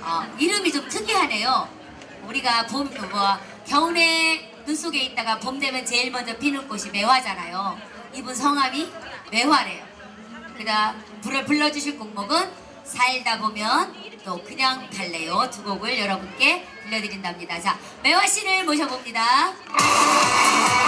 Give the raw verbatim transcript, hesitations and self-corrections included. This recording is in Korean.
어, 이름이 좀 특이하네요. 우리가 봄, 뭐, 겨울에 눈 속에 있다가 봄 되면 제일 먼저 피는 꽃이 매화잖아요. 이분 성함이 매화래요. 그다음 불을 불러주실 곡목은 살다 보면 또 그냥 갈래요. 두 곡을 여러분께 들려드린답니다. 자, 매화씨를 모셔봅니다.